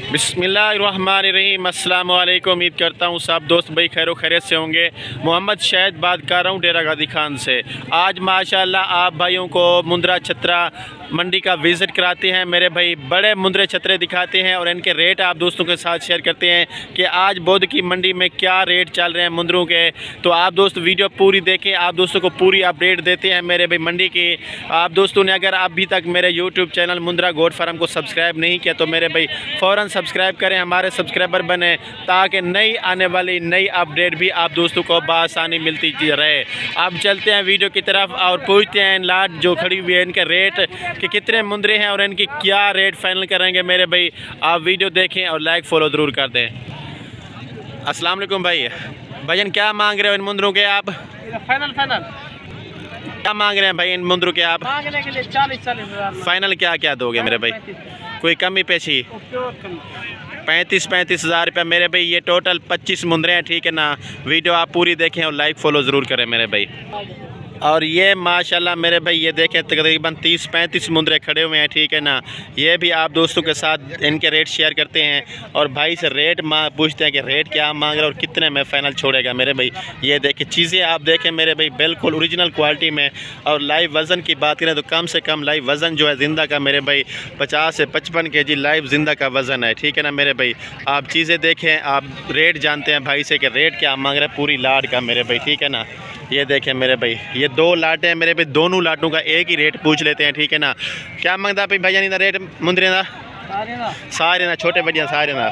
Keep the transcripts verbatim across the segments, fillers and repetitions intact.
बिस्मिल्लाहिर्रहमानिर्रहीम। अस्सलाम वालेकुम। उम्मीद करता हूँ सब दोस्त भाई खैरो खैरियत से होंगे। मोहम्मद शाहिद बात कर रहा हूँ डेरा गाजी खान से। आज माशाल्लाह आप भाइयों को मुंद्रा छतरा मंडी का विज़िट कराते हैं। मेरे भाई बड़े मुंद्रे छतरे दिखाते हैं और इनके रेट आप दोस्तों के साथ शेयर करते हैं कि आज बौद्ध की मंडी में क्या रेट चल रहे हैं मुंद्रों के। तो आप दोस्त वीडियो पूरी देखें, आप दोस्तों को पूरी अपडेट देते हैं मेरे भाई मंडी की। आप दोस्तों ने अगर अभी तक मेरे YouTube channel Mundra goat farm को सब्सक्राइब नहीं किया तो मेरे भाई फ़ौरन सब्सक्राइब करें, हमारे सब्सक्राइबर बने, ताकि नई आने वाली नई अपडेट भी आप दोस्तों को बआसानी मिलती रहे। अब चलते हैं वीडियो की तरफ और पूछते हैं लाट जो खड़ी हुई है इनके रेट कि कितने मुंद्रे हैं और इनकी क्या रेट फाइनल करेंगे। मेरे भाई आप वीडियो देखें और लाइक फॉलो ज़रूर कर दें। अस्सलाम वालेकुम भाई। भजन क्या मांग रहे हो इन मुंद्रों के आप? फाइनल फाइनल क्या मांग रहे हैं भाई इन मुंद्रों के आप? मांगने के लिए चालीस चालीस हज़ार। फाइनल क्या क्या दोगे मेरे भाई? कोई कमी पेशी? पैंतीस पैंतीस हज़ार रुपये मेरे भाई। ये टोटल पच्चीस मुंद्रे हैं, ठीक है ना। वीडियो आप पूरी देखें और लाइक फॉलो ज़रूर करें मेरे भाई। और ये माशाल्लाह मेरे भाई ये देखें तकरीबन तीस पैंतीस मुंद्रे खड़े हुए हैं, ठीक है ना। ये भी आप दोस्तों के साथ इनके रेट शेयर करते हैं और भाई से रेट माँ पूछते हैं कि रेट क्या मांग रहे हैं और कितने में फ़ाइनल छोड़ेगा मेरे भाई। ये देखें चीज़ें आप देखें मेरे भाई बिल्कुल ओरिजिनल क्वालिटी में। और लाइव वज़न की बात करें तो कम से कम लाइव वज़न जो है ज़िंदा का मेरे भाई पचास से पचपन के जी लाइव ज़िंदा का वज़न है, ठीक है ना मेरे भाई। आप चीज़ें देखें, आप रेट जानते हैं भाई से कि रेट क्या मांग रहे हैं पूरी लाट का मेरे भाई, ठीक है ना। ये देखें मेरे भाई ये दो लाटें हैं मेरे भाई, दोनों लाटों का एक ही रेट पूछ लेते हैं, ठीक है ना। क्या मांगता भाई भैया नहीं रेट मुंद्रे ना? सारे ना छोटे बढ़िया सारे ना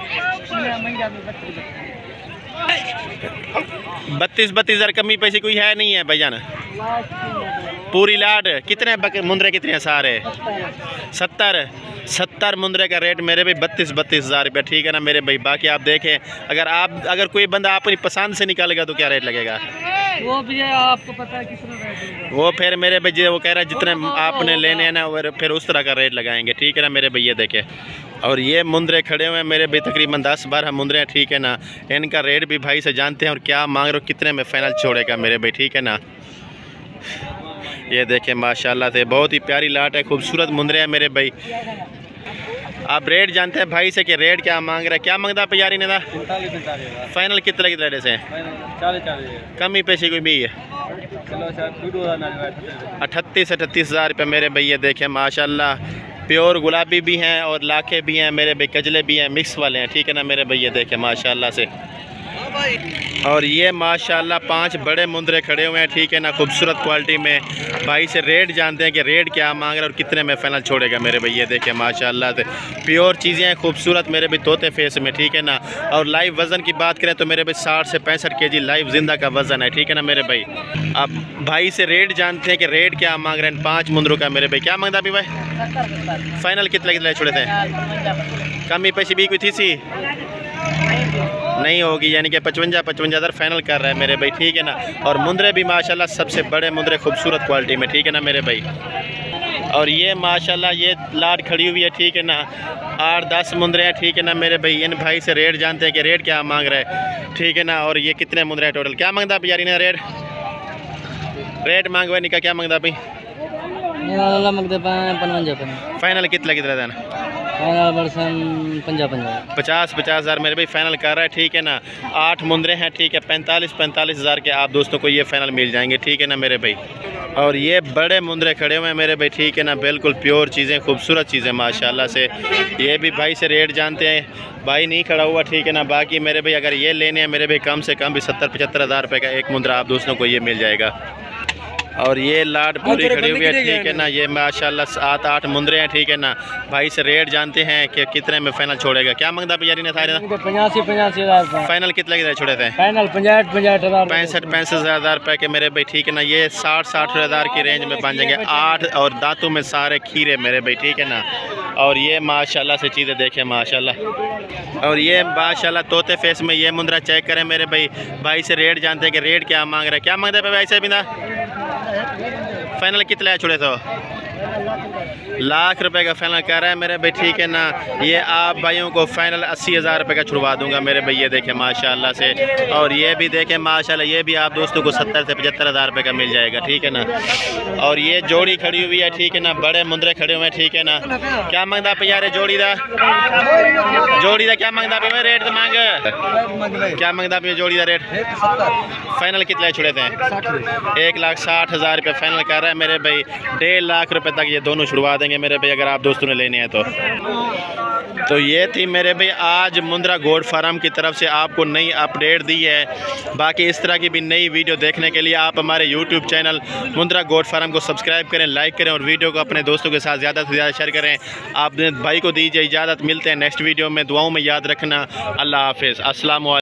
बत्तीस बत्तीस हज़ार कमी पैसे कोई है नहीं है भैया ना। पूरी लाट कितने मुंद्रे कितने हैं सारे? सत्तर सत्तर मुंद्रे का रेट मेरे भाई बत्तीस बत्तीस हज़ार रुपये, ठीक है ना मेरे भाई। बाकी आप देखें अगर आप अगर कोई बंदा अपनी पसंद से निकालेगा तो क्या रेट लगेगा वो भी है, आपको पता है कितना रेट? वो फिर मेरे भैया वो कह रहा है जितने आपने लेने हैं ना फिर उस तरह का रेट लगाएंगे, ठीक है ना मेरे भैया। देखे और ये मुंद्रे खड़े हुए हैं मेरे भाई तकरीबन दस बारह मुंद्रे हैं, ठीक है ना। इनका रेट भी भाई से जानते हैं और क्या मांग रहे हो कितने में फ़ाइनल छोड़ेगा मेरे भाई, ठीक है ना। ये देखें माशाल्लाह से बहुत ही प्यारी लाट है, खूबसूरत मुंद्रे हैं मेरे भाई। आप रेट जानते हैं भाई से कि रेट क्या मांग रहा है। क्या मांगता है प्यारी ने? फाइनल कितने कितने रेट से? कमी पेशी कोई भी है? अठतीस अठतीस हज़ार रुपये मेरे भैया। देखें माशाल्लाह प्योर गुलाबी भी हैं और लाखे भी हैं मेरे भाई, कजले भी हैं, मिक्स वाले हैं, ठीक है ना मेरे भैया। देखें माशाल्लाह से। और ये माशाल्लाह पांच बड़े मुंद्रे खड़े हुए हैं, ठीक है ना, खूबसूरत क्वालिटी में। भाई से रेट जानते हैं कि रेट क्या मांग रहे हैं और कितने में फ़ाइनल छोड़ेगा मेरे भैया। देखें माशाल्लाह से प्योर चीज़ें हैं खूबसूरत मेरे भाई, तोते फेस में, ठीक है ना। और लाइव वज़न की बात करें तो मेरे भाई साठ से पैंसठ के जी लाइव जिंदा का वज़न है, ठीक है ना मेरे भाई। अब भाई से रेट जानते हैं कि रेट क्या मांग रहे हैं पाँच मुंद्रों का मेरे भाई। क्या मांगता अभी भाई? फाइनल कितने कितने छोड़े थे? कमी पैसे भी कोई थी सी नहीं होगी, यानी कि पचवंजा पचवंजा हज़ार फाइनल कर रहा है मेरे भाई, ठीक है ना। और मुंद्रे भी माशाल्लाह सबसे बड़े मुंद्रे खूबसूरत क्वालिटी में, ठीक है ना मेरे भाई। और ये माशाल्लाह ये लाट खड़ी हुई है, ठीक है ना। आठ दस मुंद्रे हैं, ठीक है ना मेरे भाई। इन भाई से रेट जानते हैं कि रेट क्या मांग रहा है, ठीक है ना। और ये कितने मुंद्रे हैं टोटल? क्या मांगता यारी ने रेट? रेट मांग हुआ निका क्या मांगता भाई? फाइनल कितना कितना देना? पचास पचास हज़ार मेरे भाई फाइनल कर रहा है, ठीक है ना। आठ मुंद्रे हैं, ठीक है। पैंतालीस पैंतालीस हज़ार के आप दोस्तों को ये फाइनल मिल जाएंगे, ठीक है ना मेरे भाई। और ये बड़े मुंद्रे खड़े हुए हैं मेरे भाई, ठीक है ना। बिल्कुल प्योर चीज़ें, खूबसूरत चीज़ें माशाल्लाह से। ये भी भाई से रेट जानते हैं, भाई नहीं खड़ा हुआ, ठीक है ना। बाकी मेरे भाई अगर ये लेने हैं मेरे भाई कम से कम भी सत्तर पचहत्तर हज़ार रुपये का एक मुंद्रा आप दोस्तों को ये मिल जाएगा। और ये लाट पूरी खड़ी हुई है, ठीक है ना। ये माशाल्लाह सात आठ मुंद्रे हैं, ठीक है ना। भाई से रेट जानते हैं कि कितने में फाइनल छोड़ेगा। क्या मांगता यारी ने सारे? पचासी पचासी हज़ार फाइनल कितने कितने छोड़े थे? फाइनल पैंसठ पैंसठ हज़ार पैंसठ पैंसठ हज़ार रुपये के मेरे भाई, ठीक है ना। ये साठ साठ हज़ार की रेंज में बन जाएंगे। आठ और दांतों में सारे खीरे मेरे भाई, ठीक है ना। और ये माशाल्लाह से चीज़ें देखें माशाल्लाह। और ये माशाल्लाह तोते फेस में ये मुंद्रा चेक करें मेरे भाई। भाई से रेट जानते हैं कि रेट क्या मांग रहे हैं। क्या मांगते हैं भाई से बिना? फाइनल कितना है छोड़े तो? लाख रुपए का फाइनल कर रहा है मेरे भाई, ठीक है ना। ये आप भाइयों को फाइनल अस्सी हज़ार रुपये का छुड़वा दूंगा मेरे भाई। ये देखें माशाल्लाह से। और ये भी देखें माशाल्लाह ये भी आप दोस्तों को सत्तर से पचहत्तर हज़ार रुपये का मिल जाएगा, ठीक है ना। और ये जोड़ी खड़ी हुई है, ठीक है ना। बड़े मुंद्रे खड़े हुए हैं, ठीक है ना। क्या मांगता यार जोड़ी दा? जोड़ी का क्या मंगता पे रेट तो मांग क्या मंगता पे जोड़ी का रेट फाइनल कितने छुड़े थे? एक लाख साठ हज़ार रुपये फाइनल कर रहा है मेरे भाई। डेढ़ लाख रुपए तक ये दोनों छुड़वा देंगे मेरे भाई अगर आप दोस्तों ने लेने हैं तो। तो ये थी मेरे भाई आज मुंद्रा गोट फार्म की तरफ से आपको नई अपडेट दी है। बाकी इस तरह की भी नई वीडियो देखने के लिए आप हमारे YouTube channel Mundra goat farm को सब्सक्राइब करें, लाइक करें और वीडियो को अपने दोस्तों के साथ ज़्यादा से ज़्यादा शेयर करें। आप भाई को दीजिए इजाज़त, मिलते हैं नेक्स्ट वीडियो में। दुआओं में याद रखना। अल्लाह हाफिज़। अस्सलाम वालेकुम।